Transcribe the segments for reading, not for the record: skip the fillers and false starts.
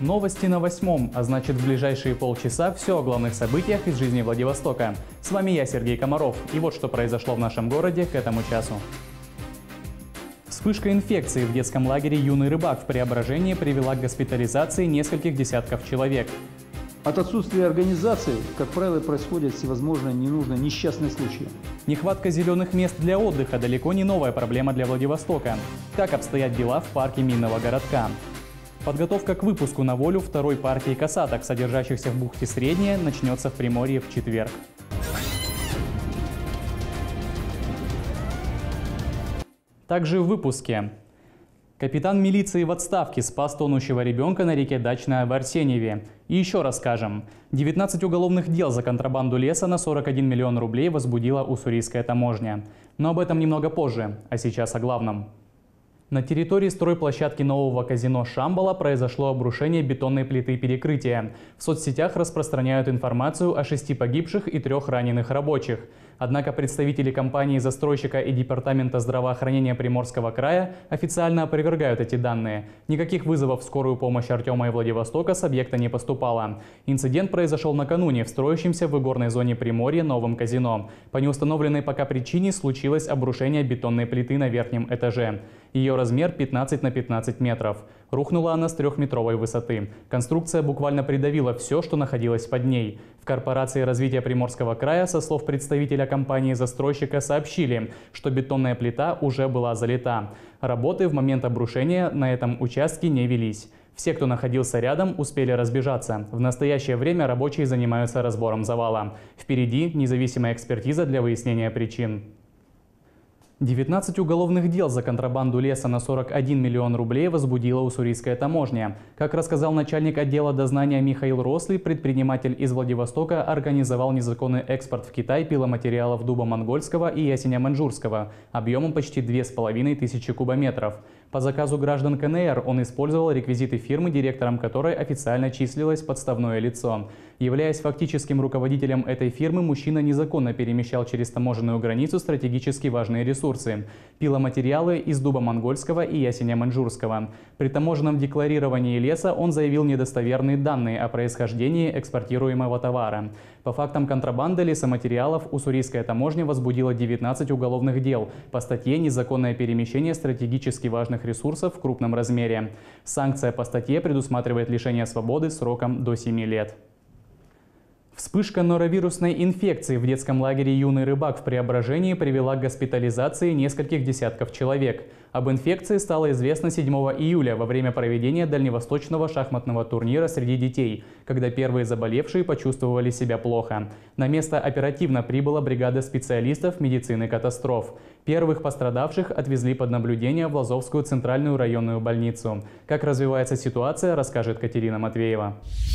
Новости на 8, а значит в ближайшие полчаса все о главных событиях из жизни Владивостока. С вами я, Сергей Комаров, и вот что произошло в нашем городе к этому часу. Вспышка инфекции в детском лагере «Юный рыбак» в Преображении привела к госпитализации нескольких десятков человек. От отсутствия организации, как правило, происходят всевозможные ненужные несчастные случаи. Нехватка зеленых мест для отдыха далеко не новая проблема для Владивостока. Как обстоят дела в парке Минного городка? Подготовка к выпуску на волю второй партии касаток, содержащихся в бухте Средняя, начнется в Приморье в четверг. Также в выпуске. Капитан милиции в отставке спас тонущего ребенка на реке Дачная в Арсеньеве. И еще расскажем. 19 уголовных дел за контрабанду леса на 41 миллион рублей возбудила уссурийская таможня. Но об этом немного позже, а сейчас о главном. На территории стройплощадки нового казино «Шамбала» произошло обрушение бетонной плиты перекрытия. В соцсетях распространяют информацию о 6 погибших и 3 раненых рабочих. Однако представители компании-застройщика и Департамента здравоохранения Приморского края официально опровергают эти данные. Никаких вызовов в скорую помощь Артема и Владивостока с объекта не поступало. Инцидент произошел накануне в строящемся в игорной зоне Приморья новом казино. По неустановленной пока причине случилось обрушение бетонной плиты на верхнем этаже. Ее размер 15 на 15 метров. Рухнула она с 3-метровой высоты. Конструкция буквально придавила все, что находилось под ней. В корпорации развития Приморского края, со слов представителя компании-застройщика, сообщили, что бетонная плита уже была залита. Работы в момент обрушения на этом участке не велись. Все, кто находился рядом, успели разбежаться. В настоящее время рабочие занимаются разбором завала. Впереди независимая экспертиза для выяснения причин. 19 уголовных дел за контрабанду леса на 41 миллион рублей возбудила уссурийская таможня. Как рассказал начальник отдела дознания Михаил Рослый, предприниматель из Владивостока организовал незаконный экспорт в Китай пиломатериалов дуба монгольского и ясеня маньчжурского объемом почти 2500 кубометров. По заказу граждан КНР он использовал реквизиты фирмы, директором которой официально числилось подставное лицо. Являясь фактическим руководителем этой фирмы, мужчина незаконно перемещал через таможенную границу стратегически важные ресурсы – пиломатериалы из дуба монгольского и ясеня маньчжурского. При таможенном декларировании леса он заявил недостоверные данные о происхождении экспортируемого товара. По фактам контрабанды лесоматериалов уссурийская таможня возбудила 19 уголовных дел по статье «Незаконное перемещение стратегически важных ресурсов в крупном размере». Санкция по статье предусматривает лишение свободы сроком до 7 лет. Вспышка норовирусной инфекции в детском лагере «Юный рыбак» в Преображении привела к госпитализации нескольких десятков человек. Об инфекции стало известно 7 июля во время проведения дальневосточного шахматного турнира среди детей, когда первые заболевшие почувствовали себя плохо. На место оперативно прибыла бригада специалистов медицины катастроф. Первых пострадавших отвезли под наблюдение в Лазовскую центральную районную больницу. Как развивается ситуация, расскажет Катерина Матвеева.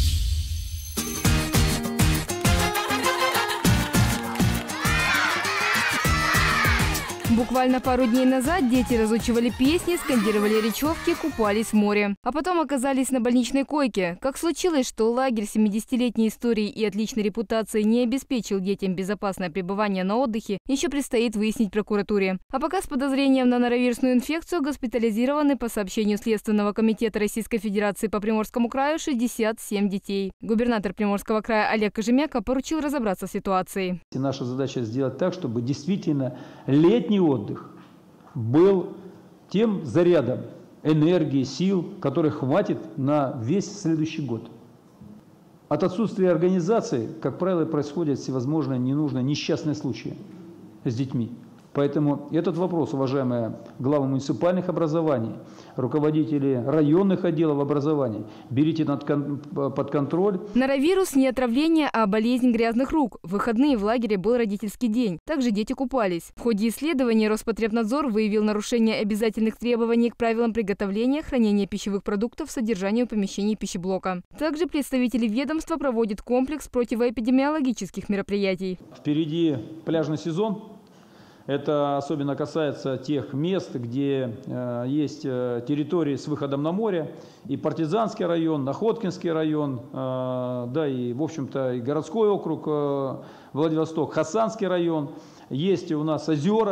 Буквально пару дней назад дети разучивали песни, скандировали речевки, купались в море. А потом оказались на больничной койке. Как случилось, что лагерь с 70-летней историей и отличной репутацией не обеспечил детям безопасное пребывание на отдыхе, еще предстоит выяснить прокуратуре. А пока с подозрением на норовирусную инфекцию госпитализированы, по сообщению Следственного комитета Российской Федерации по Приморскому краю, 67 детей. Губернатор Приморского края Олег Кожемяка поручил разобраться в ситуации. Наша задача сделать так, чтобы действительно летний отдых был тем зарядом энергии, сил, который хватит на весь следующий год. От отсутствия организации, как правило, происходят всевозможные ненужные несчастные случаи с детьми. Поэтому этот вопрос, уважаемые главы муниципальных образований, руководители районных отделов образования, берите под контроль. Норовирус не отравление, а болезнь грязных рук. В выходные в лагере был родительский день. Также дети купались. В ходе исследования Роспотребнадзор выявил нарушение обязательных требований к правилам приготовления, хранения пищевых продуктов, содержанию помещений пищеблока. Также представители ведомства проводят комплекс противоэпидемиологических мероприятий. Впереди пляжный сезон. Это особенно касается тех мест, где есть территории с выходом на море, и Партизанский район, Находкинский район, да и, в общем-то, и городской округ Владивосток, Хасанский район. Есть у нас озера,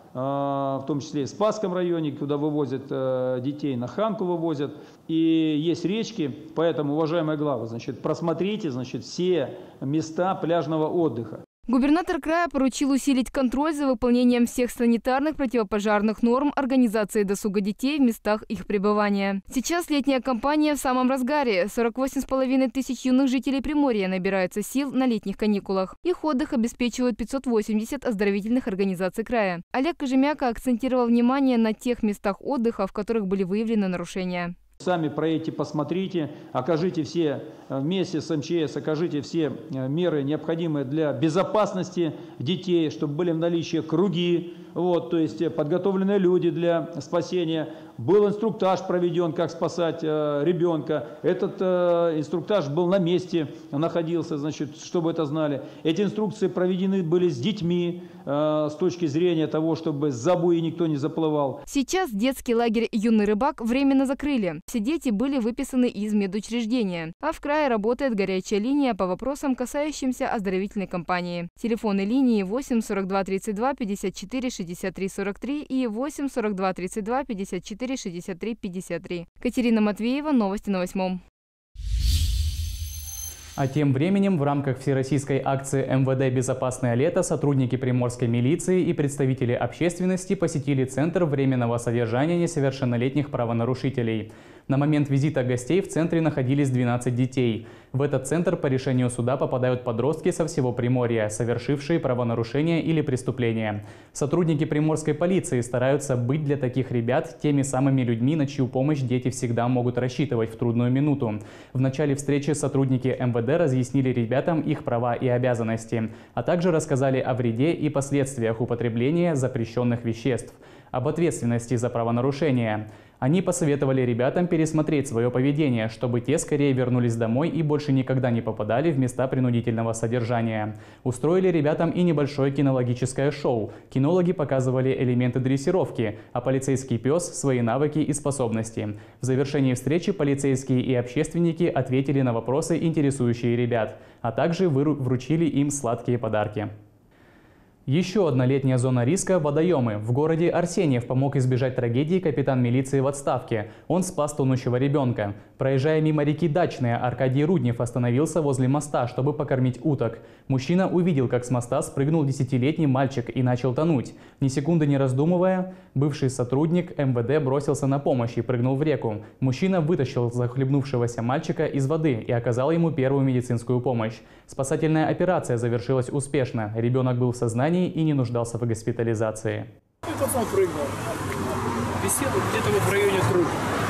в том числе и в Спасском районе, куда вывозят детей, на Ханку вывозят. И есть речки, поэтому, уважаемые главы, значит, просмотрите, значит, все места пляжного отдыха. Губернатор края поручил усилить контроль за выполнением всех санитарных противопожарных норм организации досуга детей в местах их пребывания. Сейчас летняя кампания в самом разгаре. 48,5 тысяч юных жителей Приморья набираются сил на летних каникулах. Их отдых обеспечивают 580 оздоровительных организаций края. Олег Кожемяка акцентировал внимание на тех местах отдыха, в которых были выявлены нарушения. Сами проедьте, посмотрите, окажите все вместе с МЧС, окажите все меры, необходимые для безопасности детей, чтобы были в наличии круги, то есть подготовленные люди для спасения. Был инструктаж проведен, как спасать ребенка. Этот инструктаж был на месте, находился, значит, чтобы это знали. Эти инструкции проведены были с детьми с точки зрения того, чтобы за буи никто не заплывал. Сейчас детский лагерь «Юный рыбак» временно закрыли. Все дети были выписаны из медучреждения. А в крае работает горячая линия по вопросам, касающимся оздоровительной кампании. Телефоны линии 8 42 32 54 63 43 и 8 42 32 54 63 53. Катерина Матвеева, новости на 8. А тем временем в рамках всероссийской акции МВД «Безопасное лето» сотрудники приморской милиции и представители общественности посетили Центр временного содержания несовершеннолетних правонарушителей. На момент визита гостей в центре находились 12 детей. В этот центр по решению суда попадают подростки со всего Приморья, совершившие правонарушения или преступления. Сотрудники приморской полиции стараются быть для таких ребят теми самыми людьми, на чью помощь дети всегда могут рассчитывать в трудную минуту. В начале встречи сотрудники МВД разъяснили ребятам их права и обязанности, а также рассказали о вреде и последствиях употребления запрещенных веществ, об ответственности за правонарушения. Они посоветовали ребятам пересмотреть свое поведение, чтобы те скорее вернулись домой и больше никогда не попадали в места принудительного содержания. Устроили ребятам и небольшое кинологическое шоу. Кинологи показывали элементы дрессировки, а полицейский пес – свои навыки и способности. В завершении встречи полицейские и общественники ответили на вопросы, интересующие ребят, а также вручили им сладкие подарки. Еще одна летняя зона риска – водоемы. В городе Арсеньев помог избежать трагедии капитан милиции в отставке. Он спас тонущего ребенка. Проезжая мимо реки Дачная, Аркадий Руднев остановился возле моста, чтобы покормить уток. Мужчина увидел, как с моста спрыгнул 10-летний мальчик и начал тонуть. Ни секунды не раздумывая, бывший сотрудник МВД бросился на помощь и прыгнул в реку. Мужчина вытащил захлебнувшегося мальчика из воды и оказал ему первую медицинскую помощь. Спасательная операция завершилась успешно. Ребенок был в сознании и не нуждался в госпитализации. Пацан прыгнул. Висел где-то в районе труб.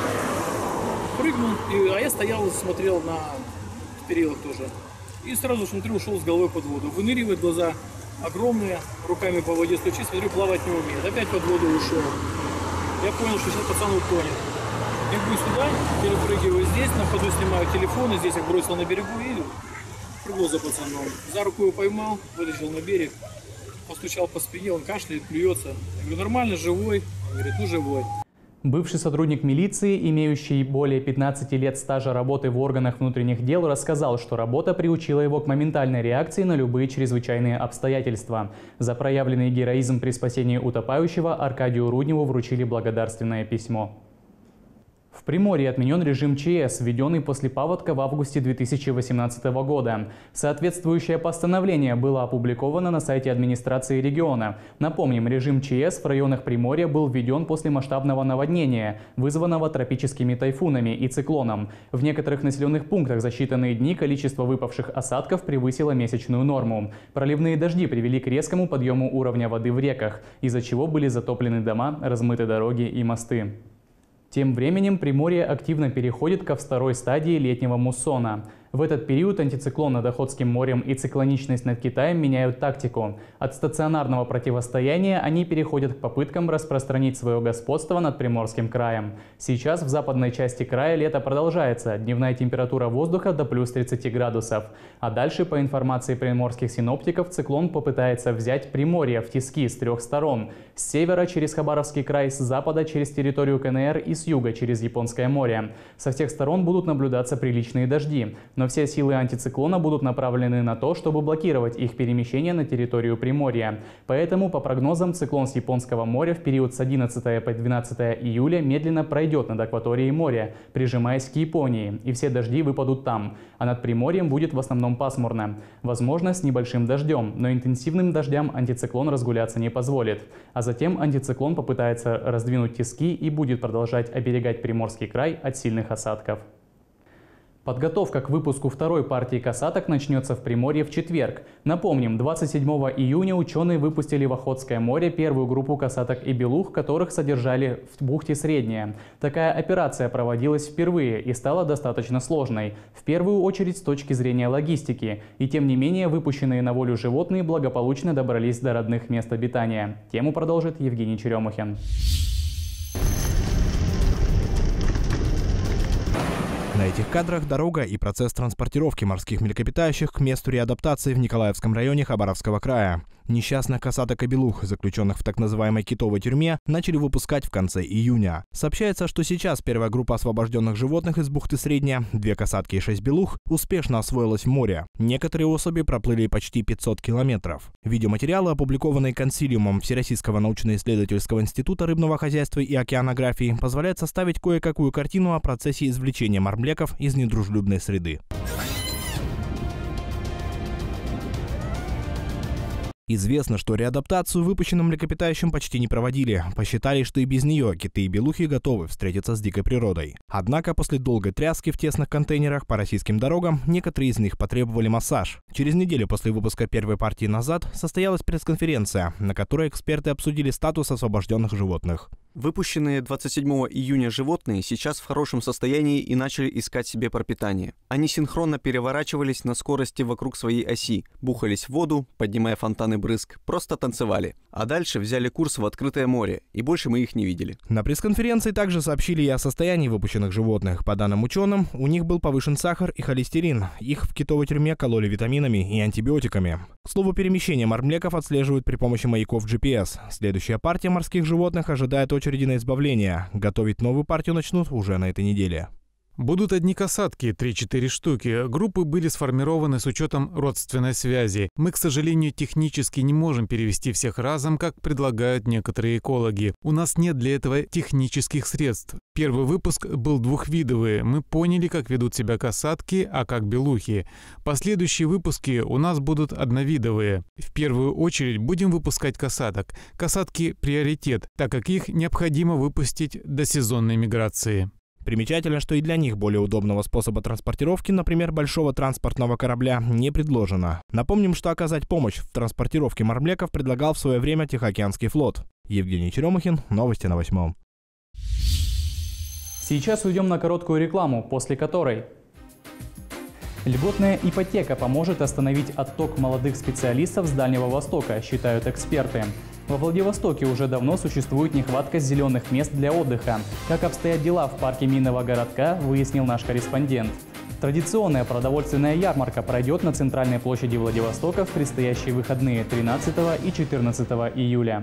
Прыгнул, а я стоял, смотрел на перилах тоже. И сразу смотрю, ушел с головой под воду. Выныривает, глаза огромные, руками по воде стучит, смотрю, плавать не умеет. Опять под воду ушел. Я понял, что сейчас пацан утонет. Бегу сюда, перепрыгиваю здесь, на ходу снимаю телефон, и здесь я бросил на берегу и прыгнул за пацаном. За руку его поймал, вытащил на берег, постучал по спине, он кашляет, плюется. Я говорю, нормально, живой? Он говорит, ну живой. Бывший сотрудник милиции, имеющий более 15 лет стажа работы в органах внутренних дел, рассказал, что работа приучила его к моментальной реакции на любые чрезвычайные обстоятельства. За проявленный героизм при спасении утопающего Аркадию Рудневу вручили благодарственное письмо. В Приморье отменен режим ЧС, введенный после паводка в августе 2018 года. Соответствующее постановление было опубликовано на сайте администрации региона. Напомним, режим ЧС в районах Приморья был введен после масштабного наводнения, вызванного тропическими тайфунами и циклоном. В некоторых населенных пунктах за считанные дни количество выпавших осадков превысило месячную норму. Проливные дожди привели к резкому подъему уровня воды в реках, из-за чего были затоплены дома, размыты дороги и мосты. Тем временем Приморье активно переходит ко второй стадии летнего муссона. В этот период антициклон над Охотским морем и циклоничность над Китаем меняют тактику. От стационарного противостояния они переходят к попыткам распространить свое господство над Приморским краем. Сейчас в западной части края лето продолжается, дневная температура воздуха до плюс 30 градусов. А дальше, по информации приморских синоптиков, циклон попытается взять Приморье в тиски с трех сторон. С севера через Хабаровский край, с запада через территорию КНР и с юга через Японское море. Со всех сторон будут наблюдаться приличные дожди. но все силы антициклона будут направлены на то, чтобы блокировать их перемещение на территорию Приморья. Поэтому, по прогнозам, циклон с Японского моря в период с 11 по 12 июля медленно пройдет над акваторией моря, прижимаясь к Японии, и все дожди выпадут там, а над Приморьем будет в основном пасмурно. Возможно, с небольшим дождем, но интенсивным дождям антициклон разгуляться не позволит. А затем антициклон попытается раздвинуть тиски и будет продолжать оберегать Приморский край от сильных осадков. Подготовка к выпуску второй партии касаток начнется в Приморье в четверг. Напомним, 27 июня ученые выпустили в Охотское море первую группу касаток и белух, которых содержали в бухте Средняя. Такая операция проводилась впервые и стала достаточно сложной, в первую очередь с точки зрения логистики. И тем не менее, выпущенные на волю животные благополучно добрались до родных мест обитания. Тему продолжит Евгений Черемухин. На этих кадрах дорога и процесс транспортировки морских млекопитающих к месту реадаптации в Николаевском районе Хабаровского края. Несчастных касаток и белух, заключенных в так называемой китовой тюрьме, начали выпускать в конце июня. Сообщается, что сейчас первая группа освобожденных животных из бухты Средняя, 2 касатки и 6 белух, успешно освоилась в море. Некоторые особи проплыли почти 500 километров. Видеоматериалы, опубликованные консилиумом Всероссийского научно-исследовательского института рыбного хозяйства и океанографии, позволяют составить кое-какую картину о процессе извлечения мормлеков из недружелюбной среды. Известно, что реадаптацию выпущенным млекопитающим почти не проводили. Посчитали, что и без нее киты и белухи готовы встретиться с дикой природой. Однако после долгой тряски в тесных контейнерах по российским дорогам некоторые из них потребовали массаж. Через неделю после выпуска первой партии назад состоялась пресс-конференция, на которой эксперты обсудили статус освобожденных животных. Выпущенные 27 июня животные сейчас в хорошем состоянии и начали искать себе пропитание. Они синхронно переворачивались на скорости вокруг своей оси, бухались в воду, поднимая фонтаны брызг, просто танцевали. А дальше взяли курс в открытое море, и больше мы их не видели. На пресс-конференции также сообщили и о состоянии выпущенных животных. По данным ученым, у них был повышен сахар и холестерин. Их в китовой тюрьме кололи витаминами и антибиотиками. К слову, перемещение мормлеков отслеживают при помощи маяков GPS. Следующая партия морских животных ожидает очереди на избавление. Готовить новую партию начнут уже на этой неделе. Будут одни касатки, 3-4 штуки. Группы были сформированы с учетом родственной связи. Мы, к сожалению, технически не можем перевести всех разом, как предлагают некоторые экологи. У нас нет для этого технических средств. Первый выпуск был двухвидовый. Мы поняли, как ведут себя касатки, а как белухи. Последующие выпуски у нас будут одновидовые. В первую очередь будем выпускать касаток. Касатки – приоритет, так как их необходимо выпустить до сезонной миграции. Примечательно, что и для них более удобного способа транспортировки, например, большого транспортного корабля, не предложено. Напомним, что оказать помощь в транспортировке мормлеков предлагал в свое время Тихоокеанский флот. Евгений Черемухин, новости на 8. Сейчас уйдем на короткую рекламу, после которой... Льготная ипотека поможет остановить отток молодых специалистов с Дальнего Востока, считают эксперты. Во Владивостоке уже давно существует нехватка зеленых мест для отдыха. Как обстоят дела в парке Минного городка, выяснил наш корреспондент. Традиционная продовольственная ярмарка пройдет на центральной площади Владивостока в предстоящие выходные 13 и 14 июля.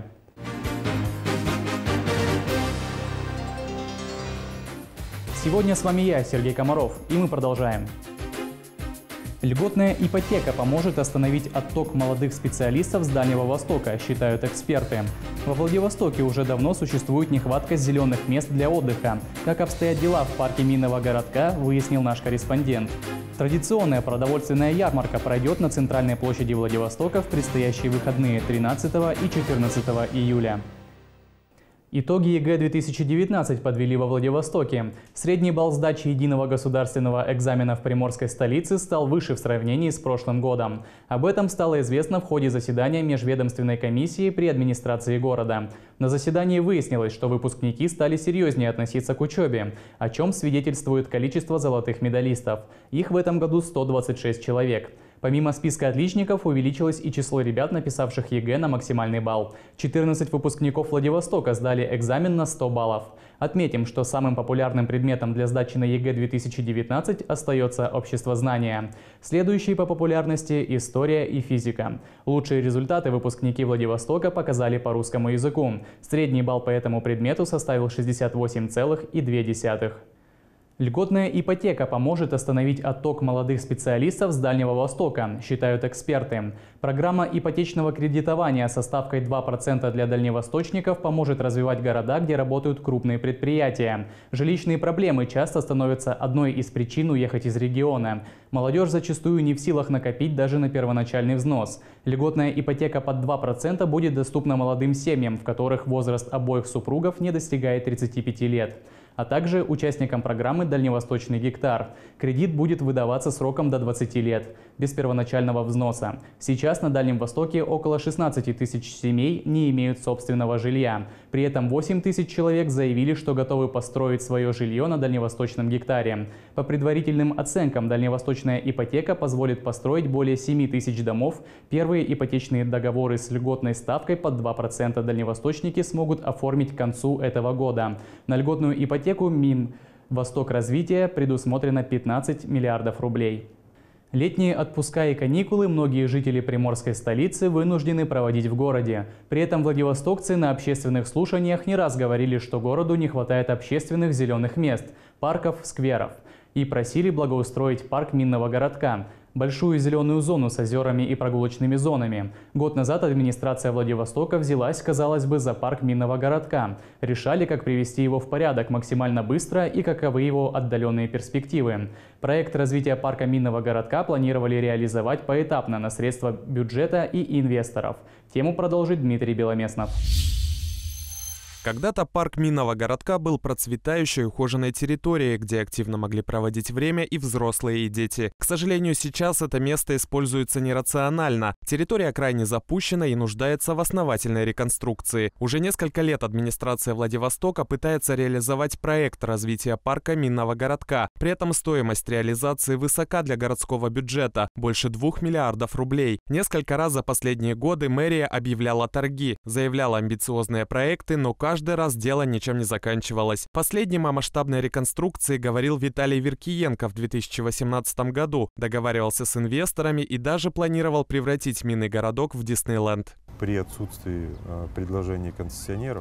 Сегодня с вами я, Сергей Комаров, и мы продолжаем. Льготная ипотека поможет остановить отток молодых специалистов с Дальнего Востока, считают эксперты. Во Владивостоке уже давно существует нехватка зеленых мест для отдыха. Как обстоят дела в парке Минного городка, выяснил наш корреспондент. Традиционная продовольственная ярмарка пройдет на центральной площади Владивостока в предстоящие выходные 13 и 14 июля. Итоги ЕГЭ 2019 подвели во Владивостоке. Средний балл сдачи единого государственного экзамена в приморской столице стал выше в сравнении с прошлым годом. Об этом стало известно в ходе заседания межведомственной комиссии при администрации города. На заседании выяснилось, что выпускники стали серьезнее относиться к учебе, о чем свидетельствует количество золотых медалистов. Их в этом году 126 человек. Помимо списка отличников увеличилось и число ребят, написавших ЕГЭ на максимальный балл. 14 выпускников Владивостока сдали экзамен на 100 баллов. Отметим, что самым популярным предметом для сдачи на ЕГЭ 2019 остается обществознание. Следующие по популярности – история и физика. Лучшие результаты выпускники Владивостока показали по русскому языку. Средний балл по этому предмету составил 68,2. Льготная ипотека поможет остановить отток молодых специалистов с Дальнего Востока, считают эксперты. Программа ипотечного кредитования со ставкой 2% для дальневосточников поможет развивать города, где работают крупные предприятия. Жилищные проблемы часто становятся одной из причин уехать из региона. Молодежь зачастую не в силах накопить даже на первоначальный взнос. Льготная ипотека под 2% будет доступна молодым семьям, в которых возраст обоих супругов не достигает 35 лет. А также участникам программы «Дальневосточный гектар». Кредит будет выдаваться сроком до 20 лет, без первоначального взноса. Сейчас на Дальнем Востоке около 16 тысяч семей не имеют собственного жилья. При этом 8 тысяч человек заявили, что готовы построить свое жилье на Дальневосточном гектаре. По предварительным оценкам, дальневосточная ипотека позволит построить более 7 тысяч домов. Первые ипотечные договоры с льготной ставкой под 2% дальневосточники смогут оформить к концу этого года. На льготную ипотеку Минвостокразвития предусмотрено 15 миллиардов рублей. Летние отпуска и каникулы многие жители приморской столицы вынуждены проводить в городе. При этом владивостокцы на общественных слушаниях не раз говорили, что городу не хватает общественных зеленых мест, парков, скверов. И просили благоустроить парк Минного городка. Большую зеленую зону с озерами и прогулочными зонами. Год назад администрация Владивостока взялась, казалось бы, за парк Минного городка. Решали, как привести его в порядок максимально быстро и каковы его отдаленные перспективы. Проект развития парка Минного городка планировали реализовать поэтапно на средства бюджета и инвесторов. Тему продолжит Дмитрий Беломеснов. Когда-то парк Минного городка был процветающей ухоженной территорией, где активно могли проводить время и взрослые, и дети. К сожалению, сейчас это место используется нерационально. Территория крайне запущена и нуждается в основательной реконструкции. Уже несколько лет администрация Владивостока пытается реализовать проект развития парка Минного городка. При этом стоимость реализации высока для городского бюджета – больше 2 миллиардов рублей. Несколько раз за последние годы мэрия объявляла торги, заявляла амбициозные проекты, но каждый раз дело ничем не заканчивалось. Последним о масштабной реконструкции говорил Виталий Веркиенко в 2018 году, договаривался с инвесторами и даже планировал превратить Минный городок в Диснейленд. При отсутствии предложений концессионеров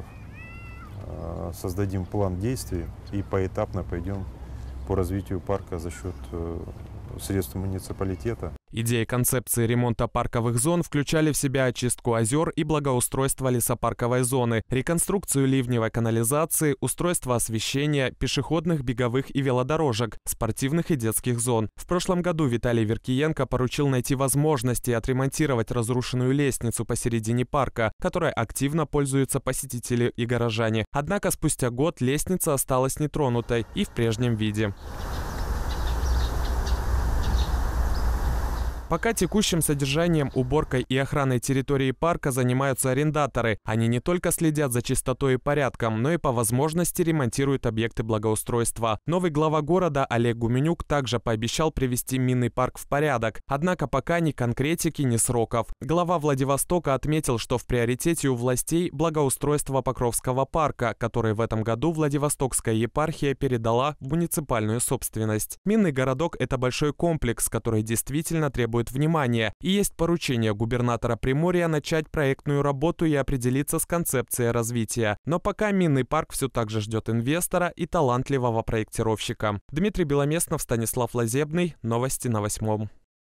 создадим план действий и поэтапно пойдем по развитию парка за счет средств муниципалитета. Идеи концепции ремонта парковых зон включали в себя очистку озер и благоустройство лесопарковой зоны, реконструкцию ливневой канализации, устройство освещения, пешеходных, беговых и велодорожек, спортивных и детских зон. В прошлом году Виталий Веркиенко поручил найти возможности отремонтировать разрушенную лестницу посередине парка, которой активно пользуются посетители и горожане. Однако спустя год лестница осталась нетронутой и в прежнем виде. Пока текущим содержанием, уборкой и охраной территории парка занимаются арендаторы. Они не только следят за чистотой и порядком, но и по возможности ремонтируют объекты благоустройства. Новый глава города Олег Гуменюк также пообещал привести Минный парк в порядок. Однако пока ни конкретики, ни сроков. Глава Владивостока отметил, что в приоритете у властей благоустройство Покровского парка, который в этом году Владивостокская епархия передала в муниципальную собственность. Минный городок – это большой комплекс, который действительно требует внимания, и есть поручение губернатора Приморья начать проектную работу и определиться с концепцией развития. Но пока Минный парк все так же ждет инвестора и талантливого проектировщика. Дмитрий Беломеснов, Станислав Лазебный. Новости на 8.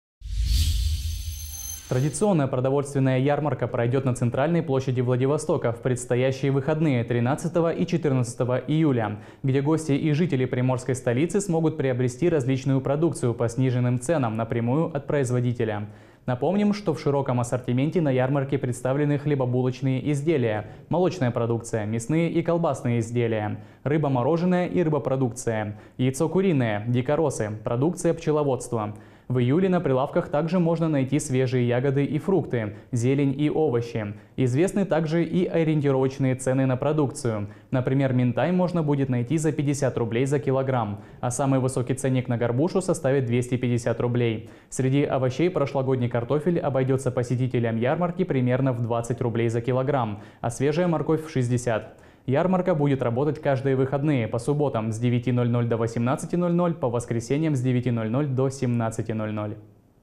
Традиционная продовольственная ярмарка пройдет на центральной площади Владивостока в предстоящие выходные 13 и 14 июля, где гости и жители приморской столицы смогут приобрести различную продукцию по сниженным ценам напрямую от производителя. Напомним, что в широком ассортименте на ярмарке представлены хлебобулочные изделия, молочная продукция, мясные и колбасные изделия, рыба-мороженое и рыбопродукция, яйцо куриное, дикоросы, продукция пчеловодства. В июле на прилавках также можно найти свежие ягоды и фрукты, зелень и овощи. Известны также и ориентировочные цены на продукцию. Например, минтай можно будет найти за 50 рублей за килограмм, а самый высокий ценник на горбушу составит 250 рублей. Среди овощей прошлогодний картофель обойдется посетителям ярмарки примерно в 20 рублей за килограмм, а свежая морковь в 60. Ярмарка будет работать каждые выходные по субботам с 9:00 до 18:00, по воскресеньям с 9:00 до 17:00.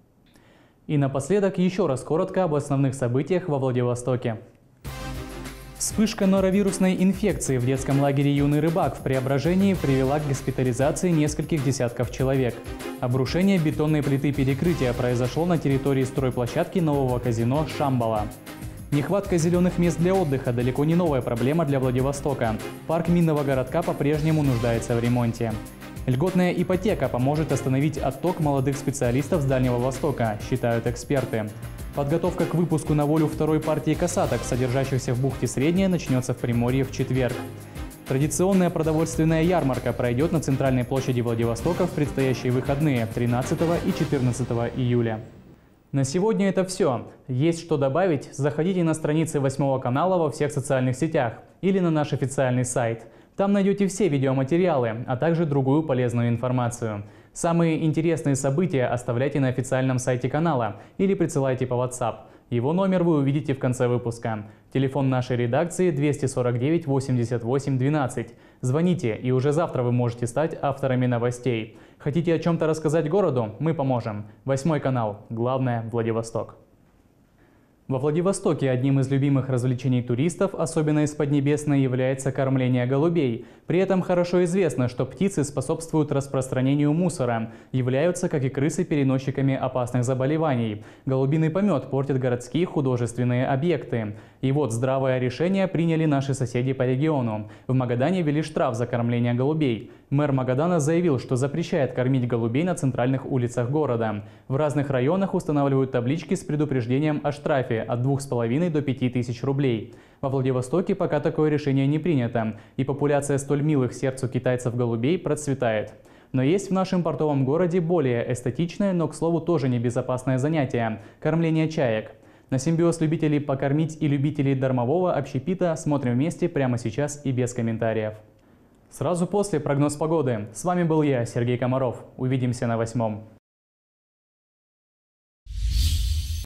И напоследок еще раз коротко об основных событиях во Владивостоке. Вспышка норовирусной инфекции в детском лагере «Юный рыбак» в Преображении привела к госпитализации нескольких десятков человек. Обрушение бетонной плиты перекрытия произошло на территории стройплощадки нового казино «Шамбала». Нехватка зеленых мест для отдыха далеко не новая проблема для Владивостока. Парк минного городка по-прежнему нуждается в ремонте. Льготная ипотека поможет остановить отток молодых специалистов с Дальнего Востока, считают эксперты. Подготовка к выпуску на волю второй партии касаток, содержащихся в бухте Средняя, начнется в Приморье в четверг. Традиционная продовольственная ярмарка пройдет на центральной площади Владивостока в предстоящие выходные 13 и 14 июля. На сегодня это все. Есть что добавить? Заходите на страницы 8 канала во всех социальных сетях или на наш официальный сайт. Там найдете все видеоматериалы, а также другую полезную информацию. Самые интересные события оставляйте на официальном сайте канала или присылайте по WhatsApp. Его номер вы увидите в конце выпуска. Телефон нашей редакции 249 88 12. Звоните, и уже завтра вы можете стать авторами новостей. Хотите о чем-то рассказать городу? Мы поможем. 8 канал. Главное – Владивосток. Во Владивостоке одним из любимых развлечений туристов, особенно из Поднебесной, является кормление голубей. При этом хорошо известно, что птицы способствуют распространению мусора, являются, как и крысы, переносчиками опасных заболеваний. Голубиный помет портит городские художественные объекты. И вот здравое решение приняли наши соседи по региону. В Магадане ввели штраф за кормление голубей. Мэр Магадана заявил, что запрещает кормить голубей на центральных улицах города. В разных районах устанавливают таблички с предупреждением о штрафе от 2500 до 5000 рублей. Во Владивостоке пока такое решение не принято, и популяция столь милых сердцу китайцев голубей процветает. Но есть в нашем портовом городе более эстетичное, но, к слову, тоже небезопасное занятие – кормление чаек. На симбиоз любителей покормить и любителей дармового общепита смотрим вместе прямо сейчас и без комментариев. Сразу после прогноз погоды. С вами был я, Сергей Комаров. Увидимся на 8.